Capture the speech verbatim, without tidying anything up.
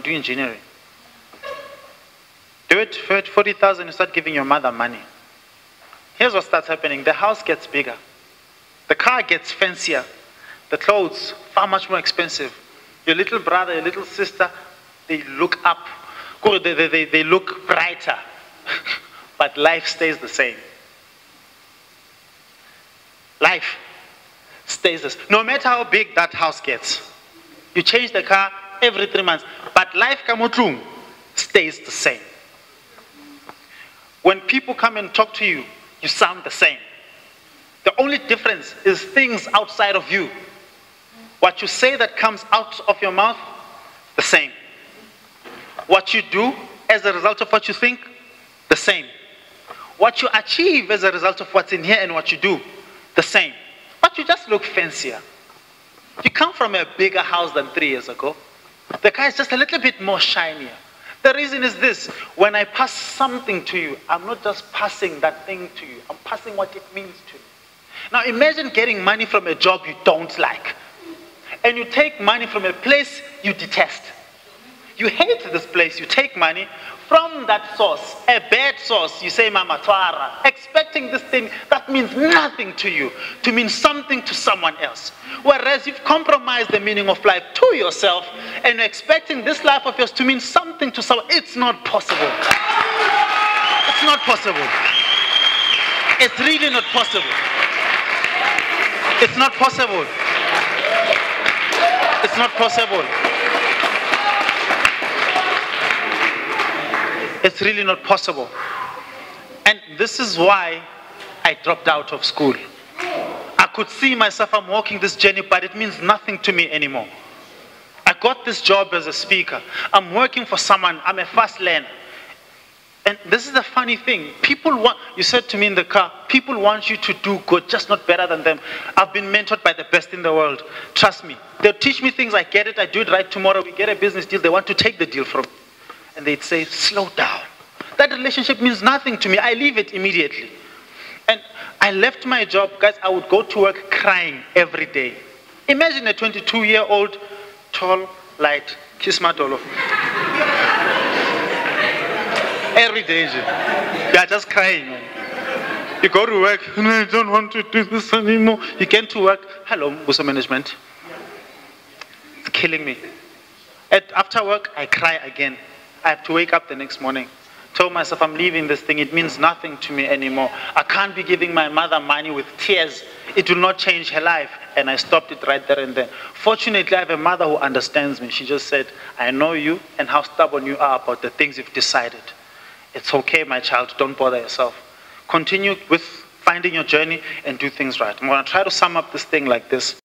do engineering. Do it for forty thousand, you start giving your mother money. Here's what starts happening. The house gets bigger. The car gets fancier. The clothes, far much more expensive. Your little brother, your little sister, they look up. They, they, they, they look brighter. But life stays the same. Life stays the same. No matter how big that house gets. You change the car every three months. But life kamotlung stays the same. When people come and talk to you, you sound the same. The only difference is things outside of you. What you say that comes out of your mouth, the same. What you do as a result of what you think, the same. What you achieve as a result of what's in here and what you do, the same. But you just look fancier. You come from a bigger house than three years ago. The car is just a little bit more shinier. The reason is this: when I pass something to you, I'm not just passing that thing to you, I'm passing what it means to you. Now imagine getting money from a job you don't like. And you take money from a place you detest. You hate this place, you take money from that source, a bad source, you say Mama Twara, expecting this thing that means nothing to you, to mean something to someone else. Whereas you've compromised the meaning of life to yourself, and you're expecting this life of yours to mean something to someone. It's not possible. It's not possible. It's really not possible. It's not possible. It's not possible. It's really not possible. And this is why I dropped out of school. I could see myself, I'm walking this journey, but it means nothing to me anymore. I got this job as a speaker. I'm working for someone, I'm a fast learner. And this is the funny thing. People want, you said to me in the car, people want you to do good, just not better than them. I've been mentored by the best in the world. Trust me. They'll teach me things, I get it, I do it right tomorrow, we get a business deal, they want to take the deal from me. And they'd say, slow down. That relationship means nothing to me. I leave it immediately. And I left my job, guys, I would go to work crying every day. Imagine a twenty-two-year-old, tall, light, kismatolo. Every day, you are just crying, man. You go to work, I don't want to do this anymore. You get to work, hello, Busa management. It's killing me. At, after work, I cry again. I have to wake up the next morning. Tell myself I'm leaving this thing. It means nothing to me anymore. I can't be giving my mother money with tears. It will not change her life. And I stopped it right there and then. Fortunately, I have a mother who understands me. She just said, I know you and how stubborn you are about the things you've decided. It's okay, my child. Don't bother yourself. Continue with finding your journey and do things right. I'm going to try to sum up this thing like this.